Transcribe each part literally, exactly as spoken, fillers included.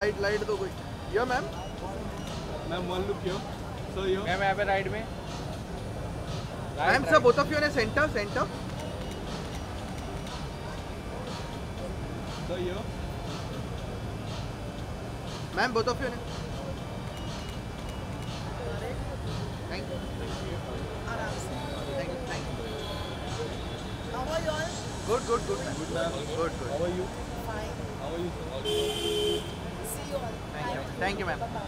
Light light दो कोई। Yo ma'am ma'am one look yo so yo ma'am यहाँ पे राइट में ma'am sir both of you ने centre centre so yo ma'am both of you ने thank you आराम से। Thank you thank you How are you all? Good good good good ma'am good good how are you Fine. How are you See you all. Thank you Bye. Thank you ma'am Bye-bye.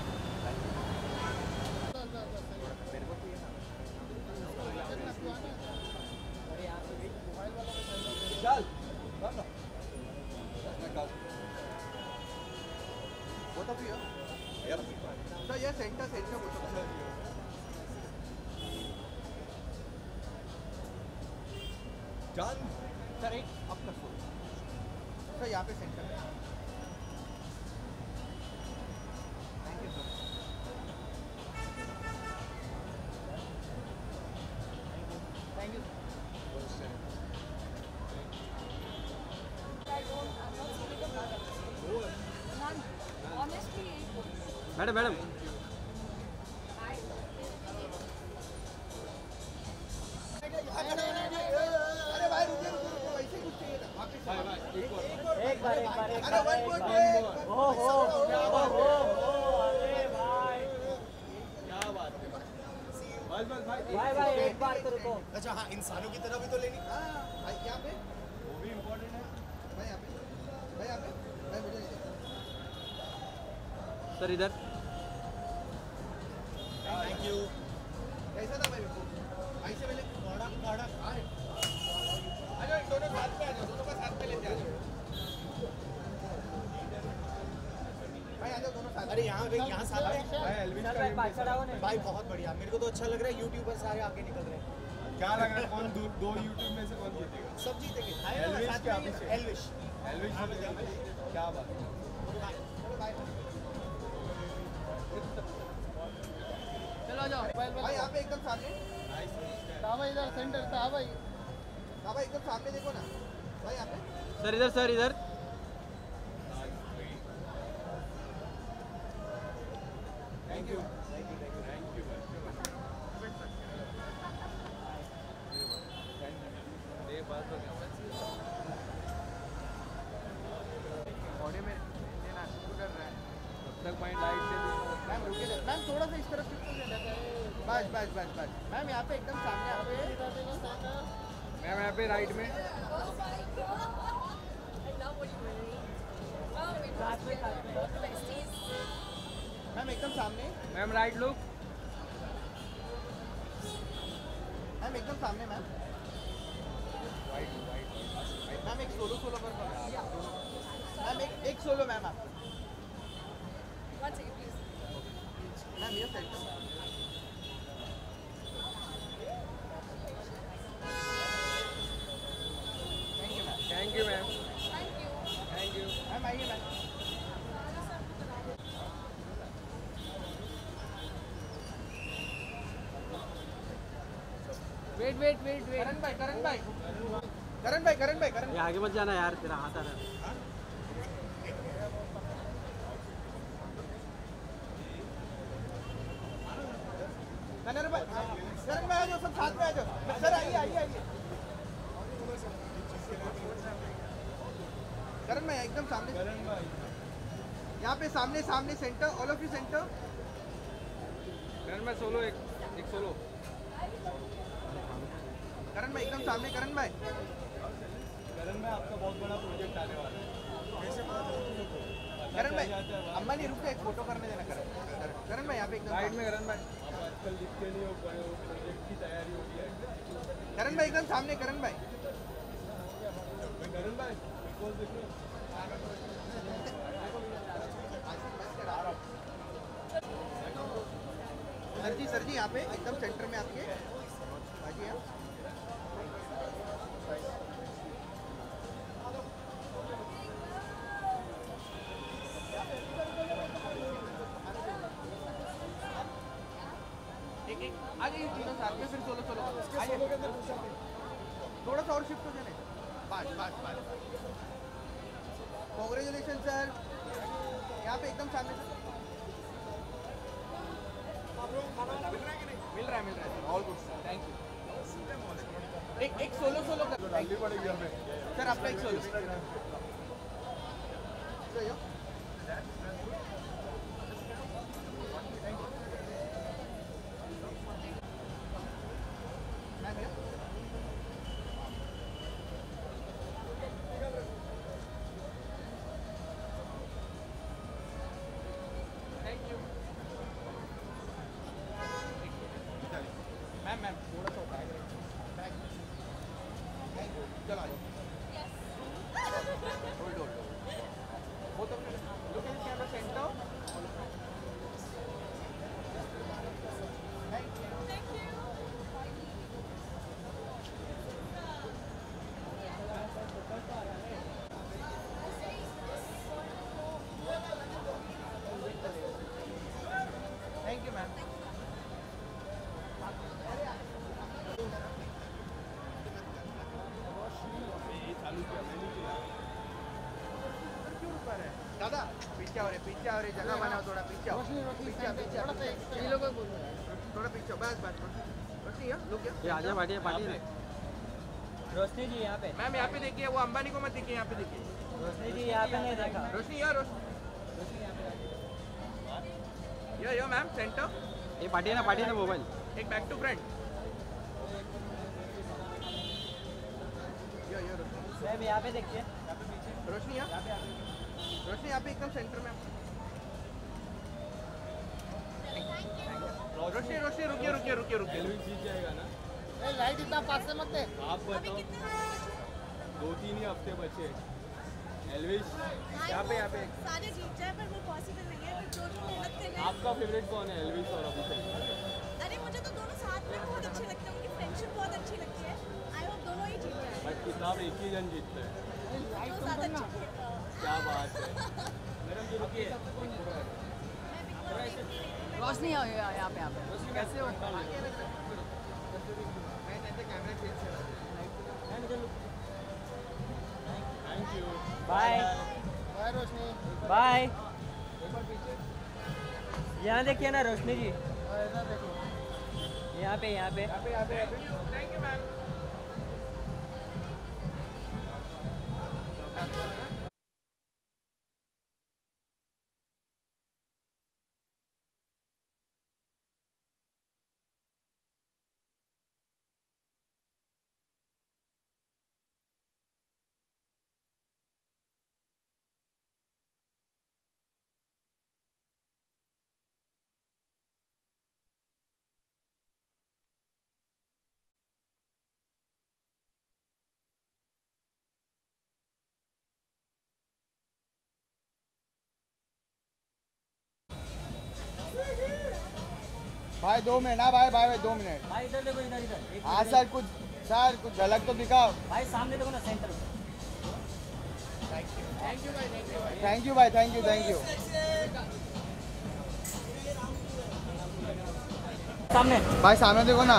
चल both of you sir ये centre centre both of you done sir एक अब तक sir यहाँ पे centre thank you sir thank you madam madam अरे भाई रुकिए रुकिए रुकिए वैसे ही कुछ चाहिए था वापस भाई भाई एक और एक बार एक बार एक अरे वन बार पॉइंट ओ हो ओ हो अरे भाई क्या बात है बस बस भाई भाई भाई एक बार तो रुको अच्छा हाँ इंसानों की तरह भी तो लेनी। हाँ भाई यहाँ पे वो भी इम्पोर्टेंट है भाई यहाँ पे भाई यहाँ पे भाई मुझे नहीं देखा सर इधर थैंक यू। कैसा था भाई मेरे को भाई से पहले कड़क कड़क आ जाओ दोनों साथ में आ जाओ दोनों का साथ में लेते आ जाओ भाई आ जाओ दोनों साथ अरे यहाँ पे यहाँ साथ में भाई एल्विस सर का भाई पाछड़ आओ ने भाई बहुत बढ़िया। मेरे को तो अच्छा लग रहा है यूट्यूबर सारे आगे निकल रहे हैं। क्या लग रहा है कौन दो दो यूट्यूब में से कौन जीतेगा सब जीतेंगे। एल्विस साथ क्या में पीछे? एल्विश। एल्विस क्या बात है चलो आ जाओ भाई यहाँ पे एकदम सामने तावा इधर सेंटर तावा हाँ भाई एकदम सामने देखो ना भाई यहाँ पे सर इधर सर इधर thank you thank you thank you ये बात तो बॉडी में लेना शुरू कर रहा है तब तक माइंड लाइट से मैम रुकिए मैम थोड़ा सा इस तरफ शिफ्ट हो जाए बस बस बस बस मैम यहाँ पे एकदम सामने यहाँ पे मैम यहाँ पे राइट में मैम एकदम सामने मैम राइट लुक मैम एकदम सामने मैम मैम एक सोलो सोलो कर मैम एक एक सोलो मैम आप मैम ये centre thank you ma'am thank you ma'am आइए ma'am wait wait wait wait Karan भाई करण भाई करण भाई करण भाई करण ये आगे मत जाना यार तेरा हाथ आ रहा है करण भाई करण भाई आ जाओ सब साथ में आ जाओ सर आइए आइए आइए करण भाई एकदम सामने करण भाई यहाँ पे सामने सामने centre all of you centre Karan भाई सोलो एक एक सोलो करण भाई एकदम सामने करण भाई करण भाई आपका बहुत बड़ा प्रोजेक्ट आने वाला है करण भाई अम्मा नहीं रुक एक फोटो करने देना करण करण भाई यहाँ पे एकदम राइट में करण भाई आप आजकल दिखते नहीं हो बड़े हो प्रोजेक्ट की तैयारी होती है करण भाई एकदम सामने करण भाई मैं करण भाई बिकॉज देखो सर जी सर जी यहाँ पे एकदम सेंटर में आपके बाजी हैं एक एक आ जाइए तीनों साथ में फिर सोलो सोलो आइए थोड़ा सा और शिफ्ट हो जाने बस बस बस कॉन्ग्रेचुलेशन सर यहाँ पे एकदम सामने से मिल रहा है मिल रहा है ऑल गुड थैंक यू एक एक सोलो सोलो कर डालनी पड़ेगी हमें सर आपका एक सोलो मैम मैम थोड़ा सा बैग बैग चलो आ जाओ hold hold both of you look at the camera center thank you thank you thank you ma'am दादा पीछे हो रे पीछे हो रे जगह बनाओ थोड़ा पीछे आओ पीछे पीछे ये लोग बोल रहे हैं थोड़ा पीछे बस बस रोशनी यार लोग ये आजा पार्टी पार्टी रोशनी जी यहाँ पे मैम यहाँ पे देखिए वो अंबानी को मत देखिए यहाँ पे देखिए रोशनी जी यहाँ पे नहीं देखा रोशनी यार Roshni yo yo ma'am centre ये पार्टी है ना पार्टी है ना मोबाइल एक back to front yo yo Roshni ma'am यहाँ पे देखिए रोशनी यहाँ रोशनी यहाँ पे एकदम सेंटर में रोशनी रोशनी रुकिए रुकिए रुकिए रुकिए एलविन जीत जाएगा ना लाइट इतना पास से मत दे आप बताओ दो तीन ही हफ्ते बचे एलविश यहाँ पे यहाँ पे सारे जीत जाए पर वो पॉसिबल नहीं है फिर जो जो मेहनत कर रहे हैं आपका फेवरेट कौन है एलविश और अभिषेक अरे मुझे तो दोनों साथ में बहुत अच्छे लगते हैं उनकी फ्रेंडशिप बहुत अच्छी लगती है आई होप दोनों ही जीत जाए बट किताब एक ही जन जीतता है तो ज़्यादा अच्छा खेलता है क्या बात है मैडम जी रुकिए रोशनी आओ यहाँ पे यहाँ पे कैसे हो thank you bye bye Roshni bye यहाँ देखिए ना रोशनी जी इधर देखो यहाँ पे यहाँ पे थैंक यू मैम भाई दो मिनट ना भाई भाई भाई दो मिनट भाई इधर देखो इधर इधर एक हाँ मिनट। सर कुछ सर कुछ झलक तो दिखाओ भाई सामने देखो ना सेंटर में थैंक यू भाई थैंक यू थैंक यू सामने भाई सामने देखो ना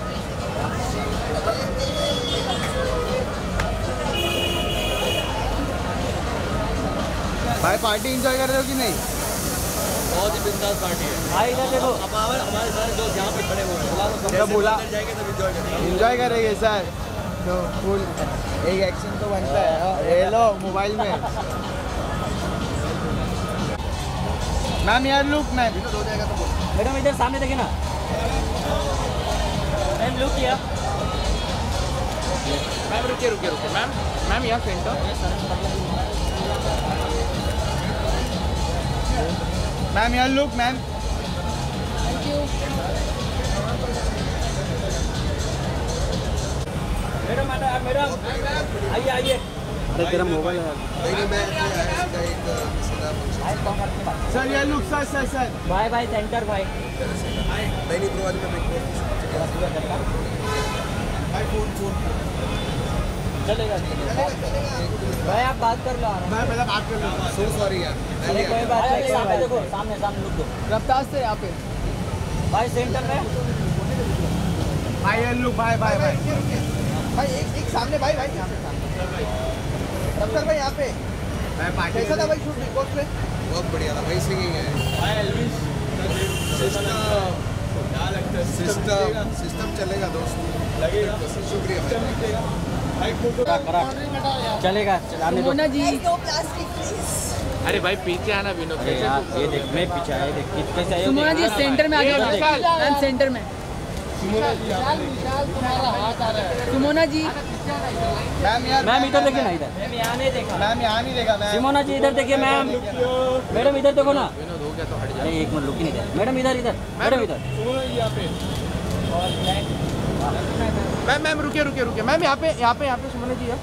भाई पार्टी एंजॉय कर रहे हो कि नहीं बहुत ही बिंदास पार्टी है भाई इधर देखो अब हमारे हमारे सारे दोस्त यहाँ पे खड़े हुए हैं जब बोला जाएंगे तब एंजॉय करेंगे एंजॉय करेंगे सर तो फुल एक एक्शन तो बनता है ये लो मोबाइल में मैम यार लुक मैम हो जाएगा तो बोल मैडम इधर सामने देखिए ना मैम लुक किया मैम रुकिए रुकिए रुकिए मैम मैम यहाँ सेंटर मैम यहाँ look ma'am thank you madam madam आइए आइए अरे तेरा मोबाइल है सर यहाँ look sir sir sir bye bye centre भाई नहीं प्रो आज मैं चलेगा भाई आप बात कर लो आराम मैं पहले बात कर लूँ सो सॉरी यार से। अरे कोई बात नहीं सामने देखो सामने सामने लुक दो रफ्तार से यहाँ पे भाई सेंटर में भाई यहाँ लुक भाई भाई भाई भाई एक एक सामने भाई भाई यहाँ पे सामने दफ्तर भाई यहाँ पे कैसा था भाई शूट बिग बॉस में बहुत बढ़िया था भाई, सिंगिंग है। भाई एल्विश सिस्टम क्या लगता है? सिस्टम सिस्टम चलेगा दोस्त, लगेगा। शुक्रिया सिस्टम लगेगा भाई। फोटो चलेगा, चलाने दो। सुमोना जी Guys, no plastic, please. अरे भाई पीछे आना विनोद। अरे यार ये देख, मैं पीछे आया, देख कैसे आया। सुमोना जी सेंटर में आ जाओ, मैम सेंटर में। सुमोना जी यहाँ पे। तुम्हारा हाथ आ रहा है। सुमोना जी मैम यार, मैम इधर देखिए ना, इधर मैम यहाँ नहीं देखा मैम। सिमोना जी इधर देखिए मैम। मैडम इधर देखो ना। विनोद हो गया तो हट अरे एक मिनट रुक ही नहीं दे। मैडम इधर इधर मैडम इधर। सुमोना जी यहाँ पे। मैम मैम रुकिए रुकिए रुकिए मैम, यहाँ पे यहाँ पे यहाँ पे सुमन जी है।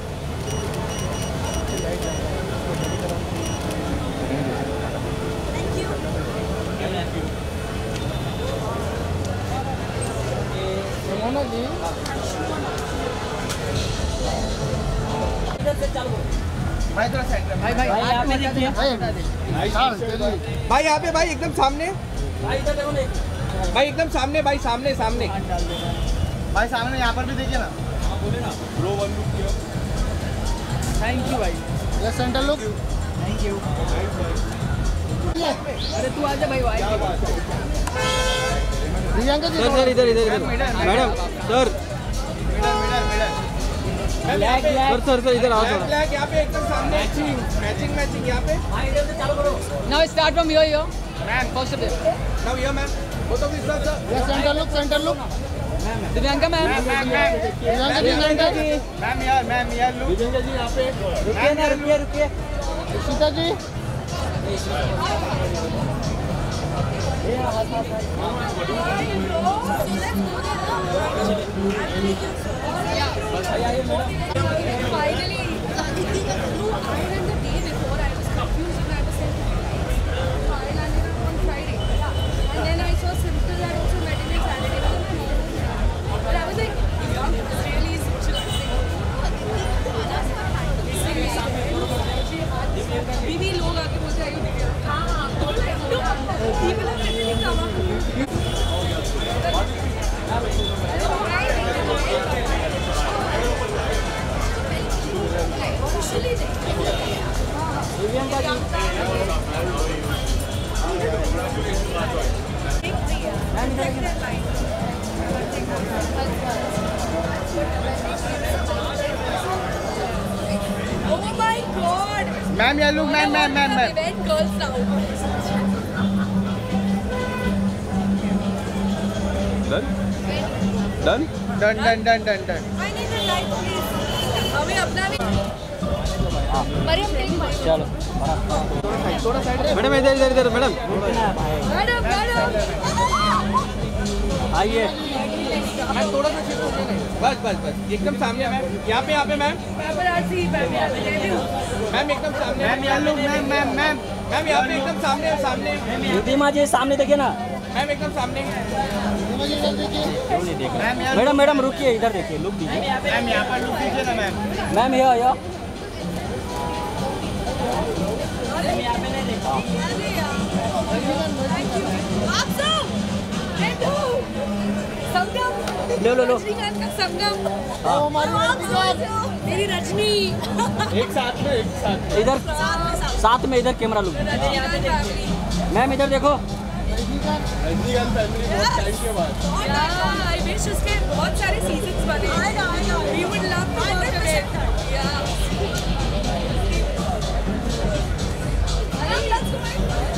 Thank you. सुमोना जी भाई थोड़ा सेंटर भाई भाई भाई यहाँ पे देखिए। भाई हटा दे। हाँ, चलिए। भाई यहाँ पे भाई एकदम सामने, भाई इधर देखो ना। भाई एकदम सामने, भाई सामने सामने। भाई सामने यहाँ पर भी देखिए ना। हाँ बोले ना, ब्रो वन लुक किया। थैंक यू भाई। ये सेंटर लुक। Thank you. अरे तू आजा भाई, वाई प्रियंका जी सर सर इधर इधर इधर madam sir sir sir sir इधर आओ थोड़ा। ब्लैक यहाँ पे एकदम सामने। मैचिंग मैचिंग मैचिंग यहाँ पे। हाँ इधर से चालू करो। Now start from here here ma'am first day. Now here ma'am, both of this sir. ये centre look, centre look. Divyanka ma'am, Divyanka ji centre. Ma'am यार, मैम यार लुक। विजेंद्र जी यहाँ पे। रुकिए ना, रुकिए रुकिए। Sita ji Finally, Aditi, no, I ran the day before. I was confused and I was saying, I landed on Friday. And then I saw Simple had also met him on Saturday. But I was like, it's really socializing. अभी भी लोग आके बोलते हैं हाँ हाँ बोल रहे हैं people are literally come up officially oh my god ma'am यार look, ma'am ma'am ma'am ma'am. event girls now done done done done done done done. I need a light please हमें अपना भी मरियम टेक माय चलो थोड़ा side. Madam इधर इधर इधर madam. Madam madam आइए। मैम थोड़ा सा शिफ्ट हो जाए। बस बस बस एकदम सामने मैम, यहाँ पे यहाँ पे ma'am. paparazzi paparazzi debut ma'am एकदम सामने। मैम यार look, ma'am ma'am ma'am. Ma'am यहाँ पे एकदम सामने सामने। रिद्धिमा जी सामने देखिए ना। मैम एकदम सामने। क्यों नहीं देख रहे? मैडम मैडम रुकिए, इधर देखिए, लुक दीजिए। मैम यहाँ पर लुक दीजिए ना मैम। मैम यहाँ यहाँ। thank you आप सब debut संगम लो लो लो। रजनीकांत का संगम हाँ। आप सब मेरी रजनी एक साथ में, एक साथ में। इधर साथ में, इधर camera look. Rajinikanth family ma'am इधर देखो। रजनीकांत फैमिली बहुत टाइम के बाद। Yeah, I wish उसके बहुत सारे seasons बने। We would love to work again. Yeah. अरे that's my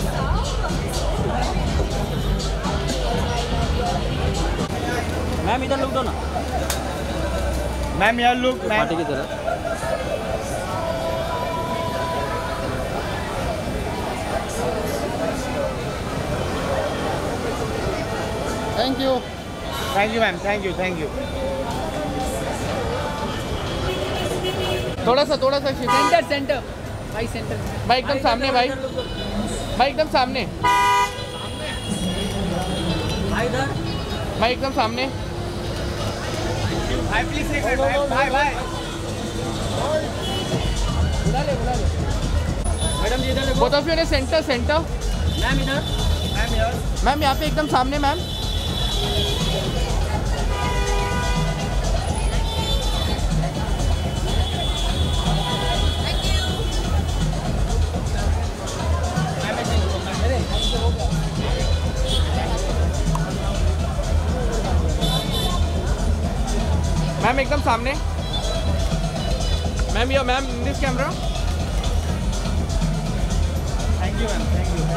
मैम इधर लुक दो ना। मैम यार लुक, मैम। पार्टी की तरह। Thank you. Thank you ma'am, thank you thank you. थोड़ा सा थोड़ा सा शिफ्ट। सेंटर सेंटर भाई, सेंटर। भाई एकदम सामने भाई, भाई एकदम सामने, भाई इधर। भाई एकदम सामने। भाई प्लीज एक मिनट, भाई भाई भाई। बुला ले बुला ले। मैडम जी इधर देखो। बोथ ऑफ यू ने सेंटर सेंटर। मैम इधर। मैम यार। मैम यहाँ पे एकदम सामने मैम। मैम एकदम सामने। मैम या ma'am this camera. Thank you ma'am, thank you.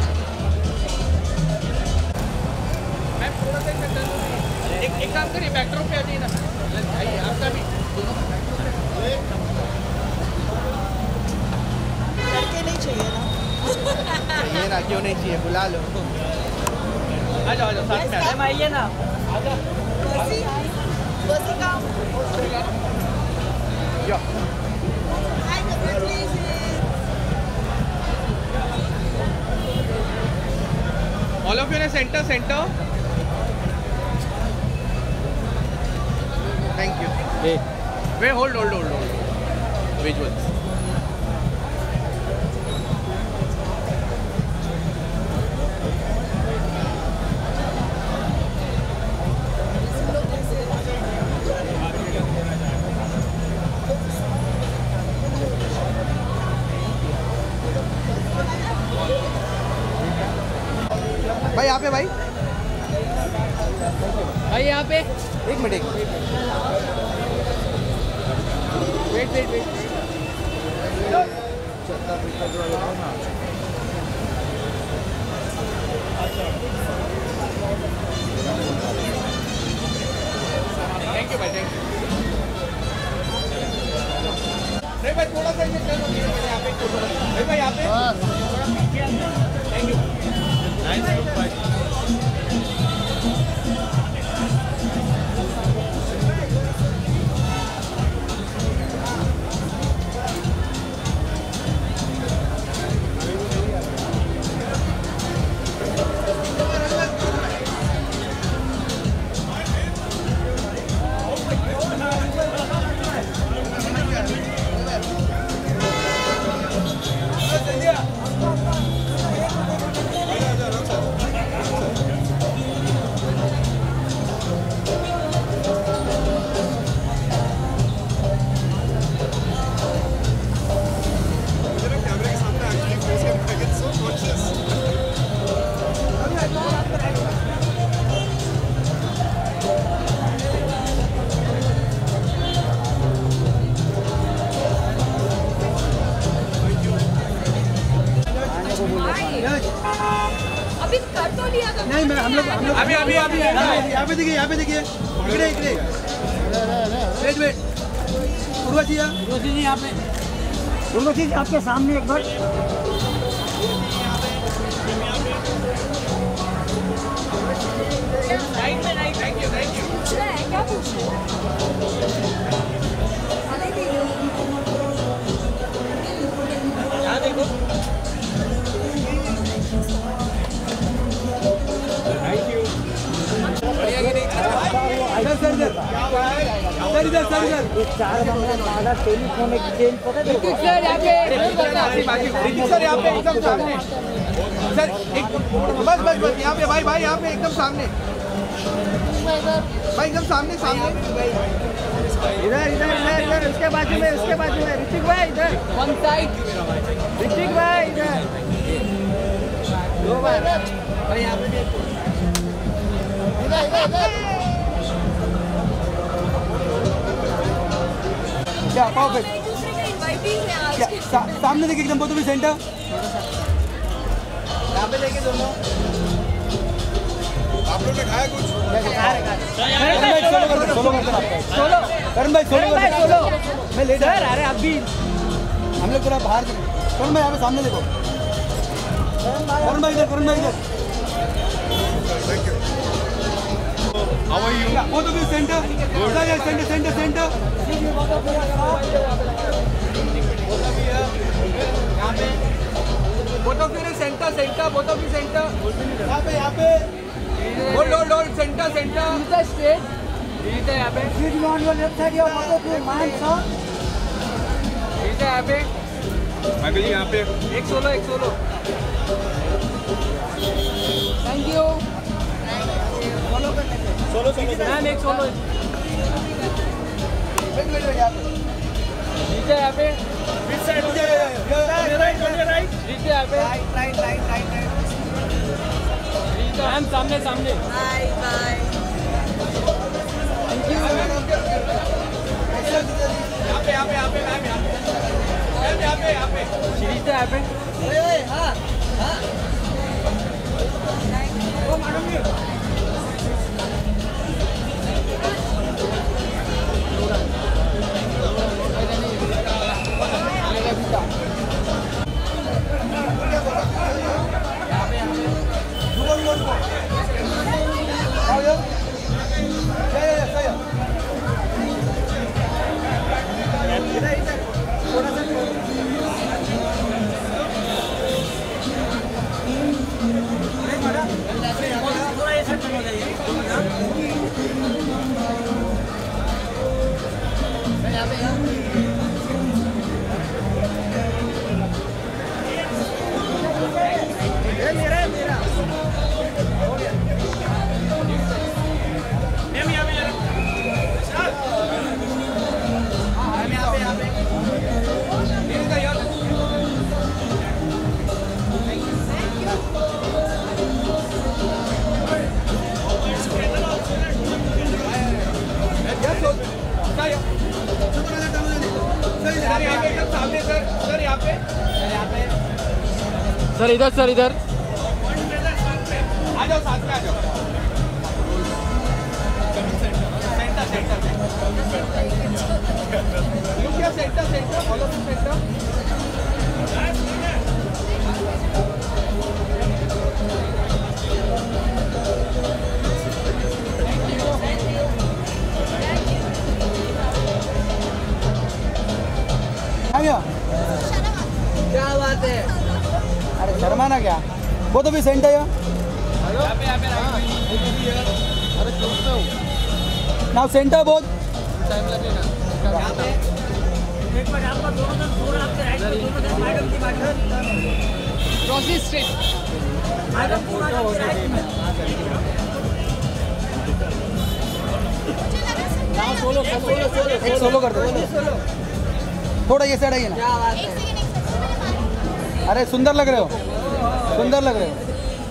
Ma'am थोड़ा सा एक एक काम करिए, बैकड्रॉप पे आ जाइए ना। आइए आपका भी लड़के नहीं चाहिए ना। चाहिए ना, क्यों नहीं चाहिए, बुला लो। आ जाओ आ जाओ साथ में आ जाओ। आइए ना। बसी बसी काम। Yo hi please. All of you ने सेंटर सेंटर। Thank you. वे hold hold hold hold visuals. भाई यहाँ पे, भाई भाई यहाँ पे एक मिनट एक wait wait wait thank you भाई, थैंक यू। नहीं भाई थोड़ा सा यहाँ पे, भाई भाई यहाँ पे थैंक यू। नाइस लुक भाई। अभी कर तो लिया था। नहीं मैं हम लोग हम लोग अभी अभी अभी यहाँ पे देखिए, यहाँ पे देखिए, इकड़े इकड़े वेट वेट उर्वशी जी, उर्वशी जी यहाँ पे, उर्वशी जी आपके सामने एक बार। Thank you thank you. क्या पूछ रहे हो? यहाँ देखो। सर सर सर सर इधर सर इधर चार बारह टेलीफोन एक चेंज पता है सर यहाँ पे, सर यहाँ पे एकदम सामने सर, एक बस बस बस यहाँ पे भाई भाई यहाँ पे एकदम सामने भाई, एकदम सामने सामने इधर इधर इधर इधर उसके बाजू में उसके बाजू में ऋतिक भाई इधर वन साइड, ऋतिक भाई इधर दो बार भाई यहाँ पे इधर इधर इधर क्या परफेक्ट। क्या सा, सामने देखिए एकदम बोतो भी सेंटर, यहाँ पे देखिए दोनों। आप लोग ने खाया कुछ? सोलो सोलो करण भाई सोलो सोलो मैं लेट सर। अरे अभी हम लोग पूरा बाहर। करण भाई यहाँ पे सामने देखो, करण भाई इधर, करण भाई इधर। Thank you. How are you? वो तो भी centre centre centre centre both of you centre centre both of you centre यहाँ पे यहाँ पे hold hold hold centre centre straight इधर यहाँ पे इधर यहाँ पे माइकल जी यहाँ पे एक सोलो एक solo. Thank you. Solo solo ma'am एक सोलो नीचे यहाँ पे नीचे यहाँ पे राइट राइट राइट मैम सामने सामने। Bye bye. Thank you. पे यहाँ पे यहाँ पे मैम यहाँ पे यहाँ पे यहाँ पे सीरीज तो यहाँ पे हाँ हाँ ओ मैडम जी सर इधर सर इधर आ जाओ साथ में आ जाओ centre centre look here centre centre follow to centre क्या बात है अरे शर्माना क्या वो तो भी सेंट है नाउ सेंटर बहुत एक बार आपका दोनों जन थोड़ा आपके राइट में दोनों जन मैडम की बात क्रॉस स्ट्रेट मैडम की बात आपके राइट में सोलो सोलो सोलो एक सोलो कर दो थोड़ा ये साइड आइए ना क्या बात है अरे सुंदर लग रहे हो सुंदर लग रहे हो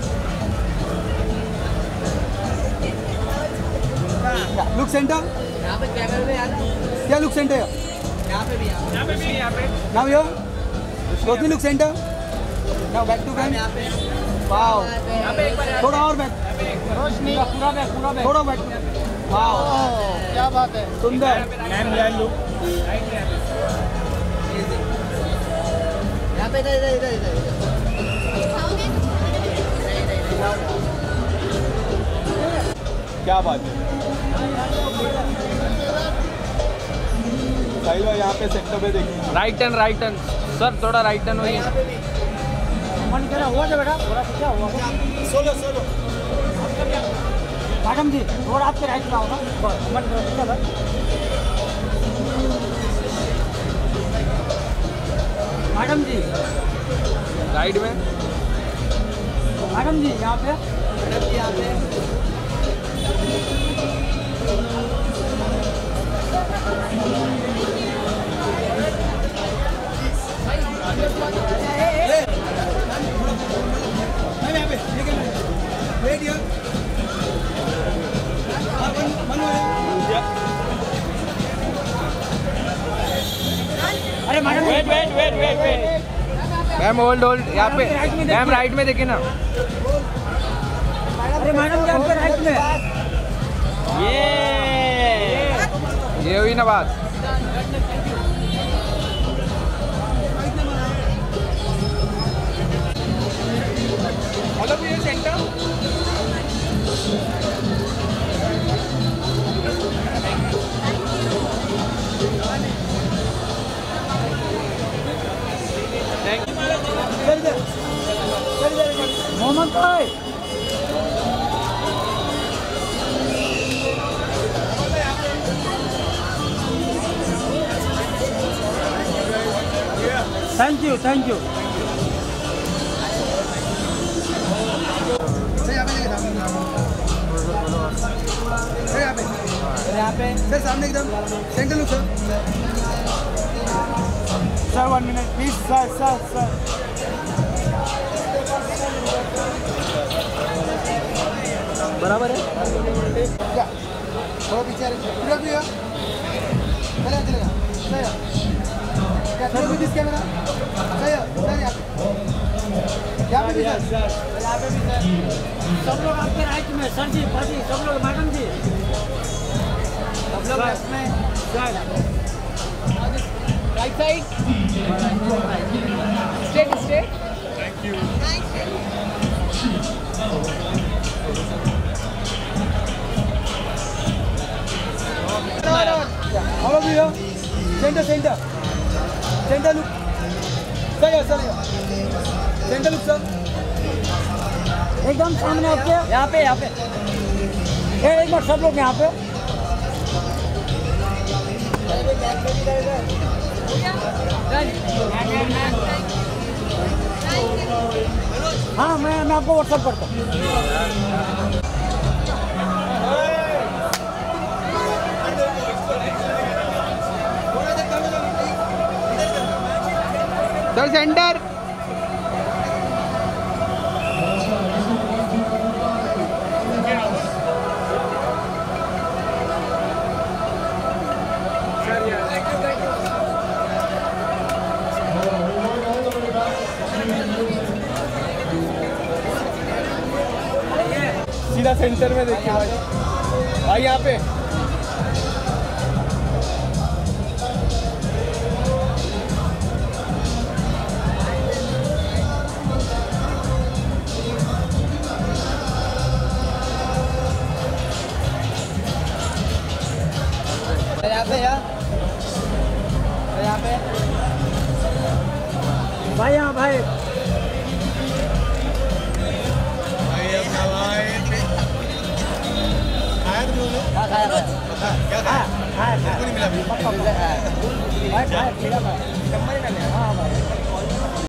लुक सेंटर यहाँ पे कैमरे में यार क्या लुक सेंटर यहाँ पे भी यहाँ पे भी यहाँ पे now yo Roshni look centre now back to back यहाँ पे वाओ यहाँ पे एक बार थोड़ा और बैक रोशनी पूरा बैक पूरा बैक थोड़ा बैक वाओ क्या बात है सुंदर मैम लैंड लुक राइट में यहाँ पे इधर इधर इधर इधर क्या बात है साहिल भाई यहाँ पे सेंटर पे देखिए right turn right turn sir थोड़ा राइट टर्न होइए मन करा हुआ था बेटा थोड़ा सा क्या हुआ सोलो सोलो मैडम जी थोड़ा आपके राइट में आओ ना बस मन करा बस मैडम जी राइट में मैडम जी यहाँ पे मैडम जी यहाँ पे वेट हियर मन अरे madam wait wait wait wait wait ma'am hold hold यहाँ पे मैम राइट में देखिए ना अरे मैडम जी आपके राइट में ये ये हुई ना बात फॉलो टू सेंटर मोहम्मद भाई thank you thank you sir यहाँ पे यहाँ पे सर सामने एकदम centre look sir sir one minute please sir sir sir बराबर है क्या थोड़ा पीछे आ रही है पूरा भी है चलेगा चलेगा कैमरा भी दिस कैमरा सही है सर यहाँ पे यहाँ पे भी सर यहाँ पे भी सर सब लोग आपके राइट में सर जी पाजी सब लोग मैडम जी सब लोग लेफ्ट में sir right side straight straight All of you, center, center, center look. Sir, yes, sir, yes. Center look, sir. एकदम सामने आपके यहाँ पे यहाँ पे ए, एक बार सब लोग यहाँ पे हाँ मैं मैं आपको व्हाट्सएप करता हूँ सर सेंटर सीधा सेंटर में देखिए भाई भाई यहाँ पे यहाँ पे यार यहाँ पे भाई यहाँ भाई क्या खाया क्या हाँ हाँ नहीं मिला भाई भाई हाँ भाई